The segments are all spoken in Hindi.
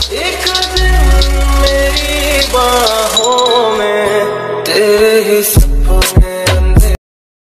एक दिन मेरी बाहों में तेरे ही सपने अंधेरे।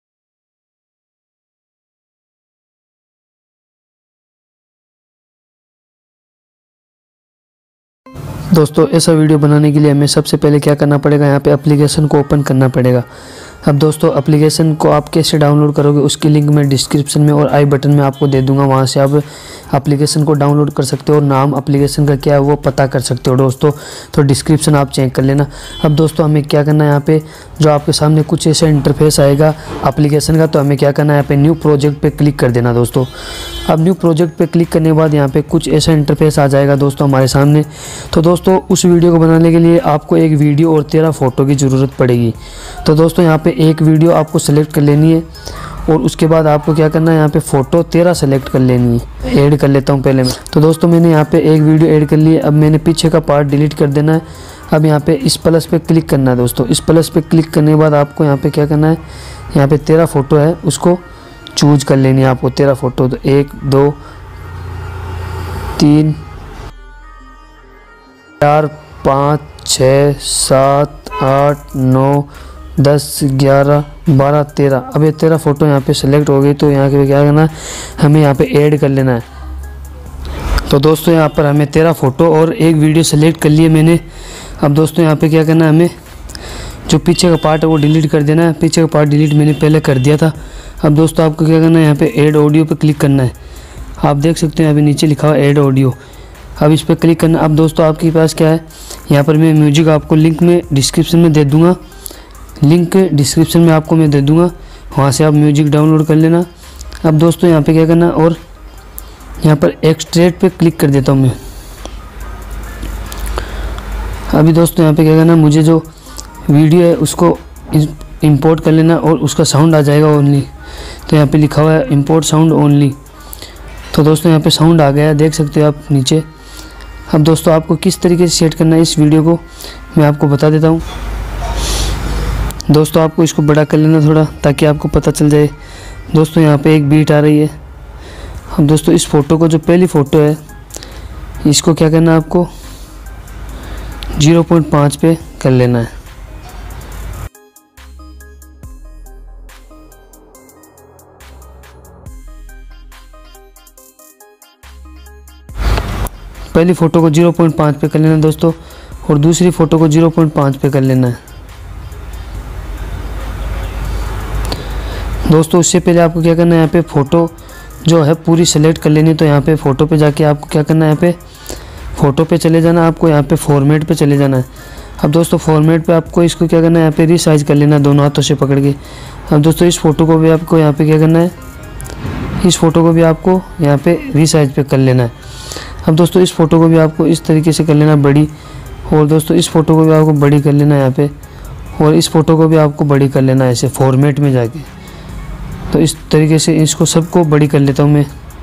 दोस्तों ऐसा वीडियो बनाने के लिए हमें सबसे पहले क्या करना पड़ेगा, यहाँ पे एप्लीकेशन को ओपन करना पड़ेगा। अब दोस्तों एप्लीकेशन को आप कैसे डाउनलोड करोगे उसकी लिंक मैं डिस्क्रिप्शन में और आई बटन में आपको दे दूंगा, वहाँ से आप एप्लीकेशन को डाउनलोड कर सकते हो और नाम एप्लीकेशन का क्या है वो पता कर सकते हो दोस्तों। तो डिस्क्रिप्शन आप चेक कर लेना। अब दोस्तों हमें क्या करना है, यहाँ पे जो आपके सामने कुछ ऐसा इंटरफेस आएगा एप्लीकेशन का, तो हमें क्या करना है, यहाँ पे न्यू प्रोजेक्ट पे क्लिक कर देना दोस्तों। अब न्यू प्रोजेक्ट पे क्लिक करने के बाद यहाँ पे कुछ ऐसा इंटरफेस आ जाएगा दोस्तों हमारे सामने। तो दोस्तों उस वीडियो को बनाने के लिए आपको एक वीडियो और 13 फ़ोटो की ज़रूरत पड़ेगी। तो दोस्तों यहाँ पे एक वीडियो आपको सेलेक्ट कर लेनी है और उसके बाद आपको क्या करना है, यहाँ पे फ़ोटो 13 सेलेक्ट कर लेनी है। ऐड कर लेता हूँ पहले मैं। तो दोस्तों मैंने यहाँ पे एक वीडियो ऐड कर ली है। अब मैंने पीछे का पार्ट डिलीट कर देना है। अब यहाँ पे इस प्लस पे क्लिक करना है दोस्तों। इस प्लस पे क्लिक करने के बाद आपको यहाँ पे क्या करना है, यहाँ पे 13 फ़ोटो है उसको चूज कर लेनी है आपको। 13 फ़ोटो, तो 1 2 3 4 5 6 7 8 9 10 11 12 13। अब ये 13 फ़ोटो यहाँ पे सेलेक्ट हो गई। तो यहाँ पे क्या करना है, हमें यहाँ पे ऐड कर लेना है। तो दोस्तों यहाँ पर हमें 13 फ़ोटो और एक वीडियो सेलेक्ट कर लिए मैंने। अब दोस्तों यहाँ पे क्या करना है, हमें जो पीछे का पार्ट है वो डिलीट कर देना है। पीछे का पार्ट डिलीट मैंने पहले कर दिया था। अब दोस्तों आपको क्या करना है, यहाँ पे ऐड ऑडियो पे क्लिक करना है। आप देख सकते हैं अभी नीचे लिखा हुआ है ऐड ऑडियो। अब इस पर क्लिक करना। अब दोस्तों आपके पास क्या है, यहाँ पर मैं म्यूजिक आपको लिंक में डिस्क्रिप्शन में दे दूँगा। लिंक डिस्क्रिप्शन में आपको मैं दे दूँगा, वहाँ से आप म्यूजिक डाउनलोड कर लेना। अब दोस्तों यहाँ पे क्या करना, और यहाँ पर एक्सट्रैक्ट पे क्लिक कर देता हूँ मैं। अभी दोस्तों यहाँ पे क्या करना, मुझे जो वीडियो है उसको इंपोर्ट कर लेना और उसका साउंड आ जाएगा ओनली। तो यहाँ पे लिखा हुआ है इंपोर्ट साउंड ओनली। तो दोस्तों यहाँ पे साउंड आ गया है, देख सकते हो आप नीचे। अब दोस्तों आपको किस तरीके से सेट करना है इस वीडियो को मैं आपको बता देता हूँ। दोस्तों आपको इसको बड़ा कर लेना थोड़ा, ताकि आपको पता चल जाए। दोस्तों यहाँ पे एक बीट आ रही है। अब दोस्तों इस फ़ोटो को, जो पहली फ़ोटो है, इसको क्या करना है, आपको 0.5 पे कर लेना है। पहली फ़ोटो को 0.5 पे कर लेना है दोस्तों, और दूसरी फ़ोटो को 0.5 पे कर लेना है दोस्तों। उससे पहले आपको क्या करना है, यहाँ पे फ़ोटो जो है पूरी सेलेक्ट कर लेनी। तो यहाँ पे फ़ोटो पे जाके आपको क्या करना है, यहाँ पे फ़ोटो पे चले जाना, आपको यहाँ पे फॉर्मेट पे चले जाना है। अब दोस्तों फॉर्मेट पे आपको इसको क्या करना है, यहाँ पे रीसाइज कर लेना दोनों हाथों से पकड़ के। अब दोस्तों इस फ़ोटो को भी आपको यहाँ पे क्या करना है, इस फ़ोटो को भी आपको यहाँ पे रीसाइज पे कर लेना है। अब दोस्तों इस फ़ोटो को भी आपको इस तरीके से कर लेना बड़ी, और दोस्तों इस फ़ोटो को भी आपको बड़ी कर लेना यहाँ पे, और इस फ़ोटो को भी आपको बड़ी कर लेना ऐसे फॉर्मेट में जाके। तो इस तरीके से इसको सबको बड़ी कर लेता हूँ मैं।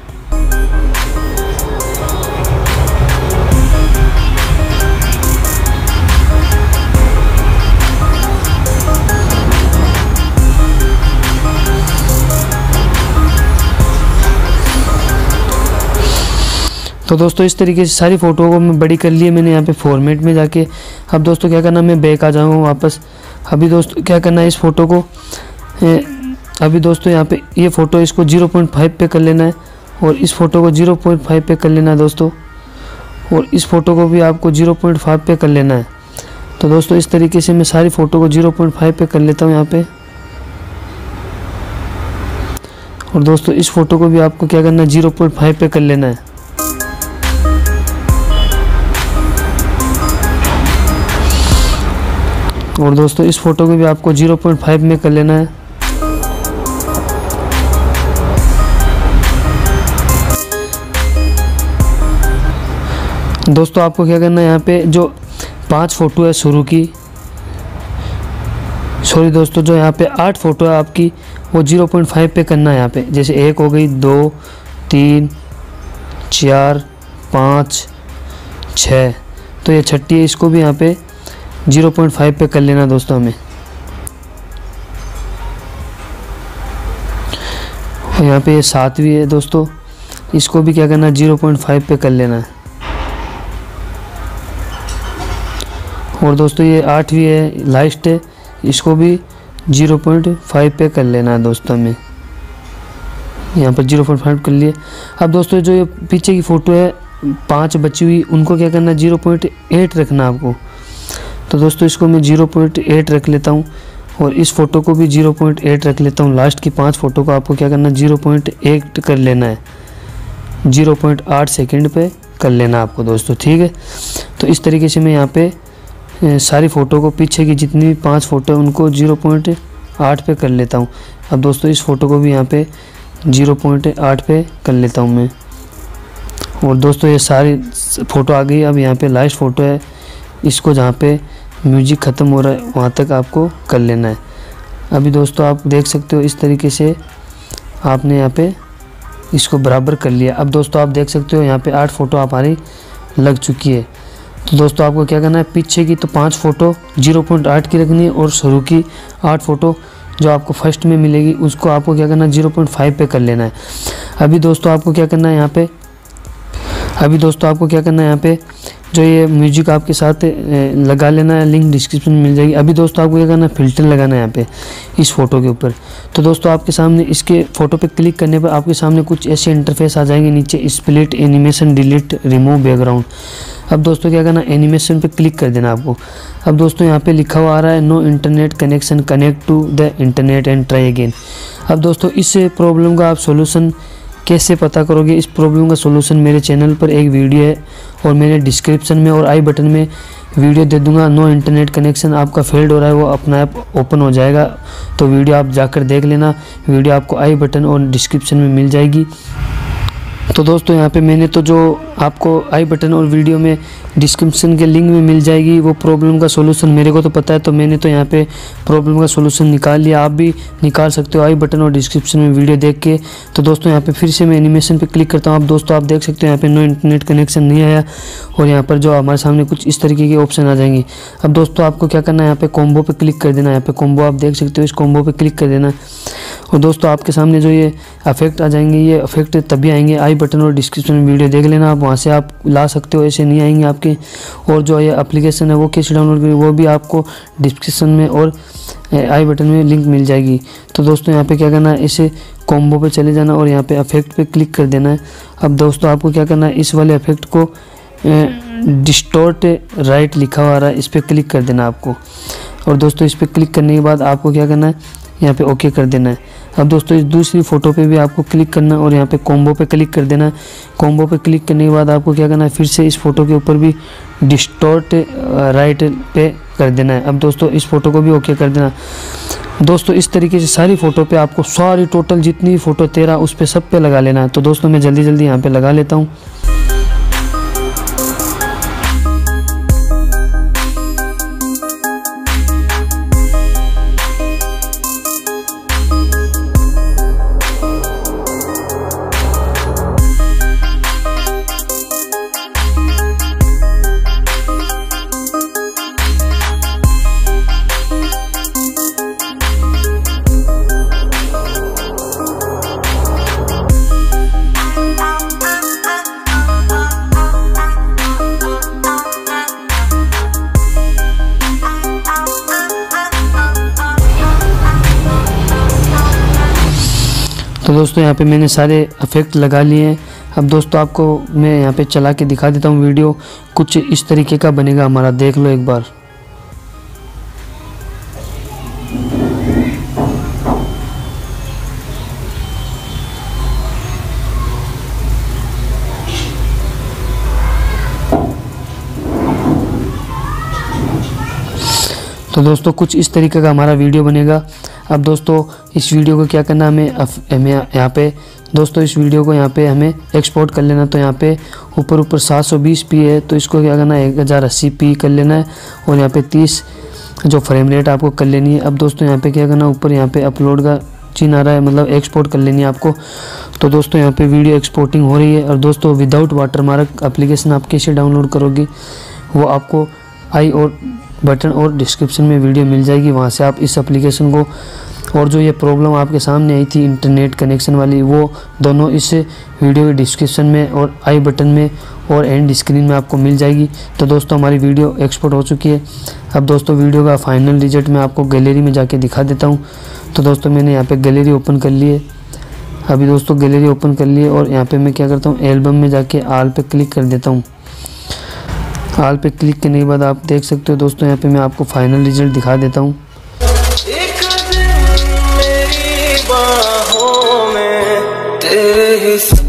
तो दोस्तों इस तरीके से सारी फ़ोटो को मैं बड़ी कर ली है मैंने यहाँ पे फॉर्मेट में जाके। अब दोस्तों क्या करना, मैं बैक आ जाऊँगा वापस। अभी दोस्तों क्या करना है, इस फ़ोटो को अभी दोस्तों यहाँ पे ये फ़ोटो इसको 0.5 पे कर लेना है, और इस फ़ोटो को 0.5 पे कर लेना है दोस्तों, और इस फ़ोटो को भी आपको 0.5 पे कर लेना है। तो दोस्तों इस तरीके से मैं सारी फ़ोटो को 0.5 पे कर लेता हूँ यहाँ पे। और दोस्तों इस फ़ोटो को भी आपको क्या करना है, 0.5 पे कर लेना है। और दोस्तों इस फ़ोटो को भी आपको 0.5 में कर लेना है। दोस्तों आपको क्या करना है, यहाँ पे जो 5 फ़ोटो है शुरू की, सॉरी दोस्तों जो यहाँ पे 8 फ़ोटो है आपकी, वो 0.5 पे करना है यहाँ पे। जैसे 1 हो गई, 2 3 4 5 6, तो ये छठी है, इसको भी यहाँ पे 0.5 पे कर लेना दोस्तों हमें। और यहाँ पे ये 7वीं है दोस्तों, इसको भी क्या करना है, 0.5 पे कर लेना है। और दोस्तों ये 8वीं है, लास्ट है, इसको भी 0.5 पे कर लेना है दोस्तों। हमें यहाँ पर 0.5 कर लिए। अब दोस्तों जो ये पीछे की फ़ोटो है 5 बची हुई, उनको क्या करना है 0.8 रखना आपको। तो दोस्तों इसको मैं 0.8 रख लेता हूँ और इस फ़ोटो को भी 0.8 रख लेता हूँ। लास्ट की 5 फ़ोटो को आपको क्या करना है 0.8 कर लेना है, 0.8 सेकंड पे कर लेना आपको दोस्तों, ठीक है। तो इस तरीके से मैं यहाँ पे सारी फ़ोटो को, पीछे की जितनी भी 5 फ़ोटो है उनको 0.8 पे कर लेता हूँ। अब दोस्तों इस फ़ोटो को भी यहाँ पे 0.8 पे कर लेता हूँ मैं। और दोस्तों ये सारी फ़ोटो आ गई। अब यहाँ पे लास्ट फ़ोटो है, इसको जहाँ पे म्यूजिक ख़त्म हो रहा है वहाँ तक आपको कर लेना है। अभी दोस्तों आप देख सकते हो इस तरीके से आपने यहाँ पे इसको बराबर कर लिया। अब दोस्तों आप देख सकते हो यहाँ पे 8 फ़ोटो हमारी लग चुकी है। तो दोस्तों आपको क्या करना है, पीछे की तो 5 फ़ोटो 0.8 की रखनी है और शुरू की 8 फ़ोटो जो आपको फर्स्ट में मिलेगी उसको आपको क्या करना है 0.5 पे कर लेना है। अभी दोस्तों आपको क्या करना है यहाँ पे, जो ये म्यूजिक आपके साथ लगा लेना है, लिंक डिस्क्रिप्शन में मिल जाएगी। अभी दोस्तों आपको क्या करना है, फ़िल्टर लगाना है यहाँ पे इस फ़ोटो के ऊपर। तो दोस्तों आपके सामने इसके फ़ोटो पे क्लिक करने पर आपके सामने कुछ ऐसे इंटरफेस आ जाएंगे, नीचे split animation, delete, remove background. अब दोस्तों क्या करना, एनिमेशन पे क्लिक कर देना आपको। अब दोस्तों यहाँ पे लिखा हुआ आ रहा है no internet connection, connect to the internet and try again. अब दोस्तों इस प्रॉब्लम का आप सोल्यूशन कैसे पता करोगे, इस प्रॉब्लम का सोल्यूशन मेरे चैनल पर एक वीडियो है और मैंने डिस्क्रिप्शन में और आई बटन में वीडियो दे दूंगा। नो इंटरनेट कनेक्शन आपका फेल्ड हो रहा है, वो अपना ऐप ओपन हो जाएगा, तो वीडियो आप जाकर देख लेना। वीडियो आपको आई बटन और डिस्क्रिप्शन में मिल जाएगी। तो दोस्तों यहाँ पे मैंने तो जो आपको आई बटन और वीडियो में डिस्क्रिप्शन के लिंक में मिल जाएगी वो प्रॉब्लम का सोल्यूशन मेरे को तो पता है, तो मैंने तो यहाँ पे प्रॉब्लम का सोल्यूशन निकाल लिया। आप भी निकाल सकते हो आई बटन और डिस्क्रिप्शन में वीडियो देख के। तो दोस्तों यहाँ पे फिर से मैं एनिमेशन पे क्लिक करता हूँ। अब दोस्तों आप देख सकते हो यहाँ पे नो इंटरनेट कनेक्शन नहीं आया और यहाँ पर जो हमारे सामने कुछ इस तरीके के ऑप्शन आ जाएंगे। अब दोस्तों आपको क्या करना है, यहाँ पे कॉम्बो पे क्लिक कर देना। यहाँ पे कॉम्बो आप देख सकते हो, इस कॉम्बो पे क्लिक कर देना। और दोस्तों आपके सामने जो ये इफेक्ट आ जाएंगे, ये इफेक्ट तभी आएंगे, आई बटन और डिस्क्रिप्शन में वीडियो देख लेना, आप वहाँ से आप ला सकते हो, ऐसे नहीं आएंगे आपके। और जो ये एप्लीकेशन है वो कैसे डाउनलोड करें वो भी आपको डिस्क्रिप्शन में और आई बटन में लिंक मिल जाएगी। तो दोस्तों यहाँ पे क्या करना है, इसे कॉम्बो पे चले जाना और यहाँ पे इफेक्ट पे क्लिक कर देना है। अब दोस्तों आपको क्या करना है, इस वाले इफेक्ट को डिस्टॉर्ट राइट लिखा हुआ रहा है, इस पर क्लिक कर देना आपको। और दोस्तों इस पर क्लिक करने के बाद आपको क्या करना है, यहाँ पे ओके कर देना है। अब दोस्तों इस दूसरी फ़ोटो पे भी आपको क्लिक करना है और यहाँ पे कॉम्बो पे क्लिक कर देना है। कॉम्बो पे क्लिक करने के बाद आपको क्या करना है, फिर से इस फ़ोटो के ऊपर भी डिस्टॉर्ट राइट पे कर देना है। अब दोस्तों इस फ़ोटो को भी ओके कर देना। दोस्तों इस तरीके से सारी फ़ोटो पे आपको सारी टोटल जितनी फ़ोटो 13 उस पर सब पे लगा लेना है। तो दोस्तों मैं जल्दी जल्दी यहाँ पर लगा लेता हूँ। तो दोस्तों यहाँ पे मैंने सारे इफेक्ट लगा लिए हैं। अब दोस्तों आपको मैं यहाँ पे चला के दिखा देता हूँ वीडियो, कुछ इस तरीके का बनेगा हमारा, देख लो एक बार। तो दोस्तों कुछ इस तरीके का हमारा वीडियो बनेगा। अब दोस्तों इस वीडियो को क्या करना, हमें यहाँ पे दोस्तों इस वीडियो को यहाँ पे हमें एक्सपोर्ट कर लेना। तो यहाँ पे ऊपर 720p है, तो इसको क्या करना है 1080p कर लेना है और यहाँ पे 30 जो फ्रेम रेट आपको कर लेनी है। अब दोस्तों यहाँ पे क्या करना, ऊपर यहाँ पे अपलोड का चिन्ह आ रहा है, मतलब एक्सपोर्ट कर लेनी है आपको। तो दोस्तों यहाँ पे वीडियो एक्सपोर्टिंग हो रही है। और दोस्तों विदाउट वाटरमार्क एप्लीकेशन आप कैसे डाउनलोड करोगे वो आपको आई और बटन और डिस्क्रिप्शन में वीडियो मिल जाएगी, वहाँ से आप इस एप्लीकेशन को और जो ये प्रॉब्लम आपके सामने आई थी इंटरनेट कनेक्शन वाली, वो दोनों इस वीडियो के डिस्क्रिप्शन में और आई बटन में और एंड स्क्रीन में आपको मिल जाएगी। तो दोस्तों हमारी वीडियो एक्सपोर्ट हो चुकी है। अब दोस्तों वीडियो का फाइनल रिजल्ट मैं आपको गैलरी में जाके दिखा देता हूँ। तो दोस्तों मैंने यहाँ पे गैलरी ओपन कर ली है। अभी दोस्तों गैलरी ओपन कर ली है और यहाँ पे मैं क्या करता हूँ, एल्बम में जाके आल पे क्लिक कर देता हूँ। आल पे क्लिक करने के बाद आप देख सकते हो दोस्तों, यहाँ पे मैं आपको फाइनल रिजल्ट दिखा देता हूँ। एक दिन मेरी बाहों में तेरे ही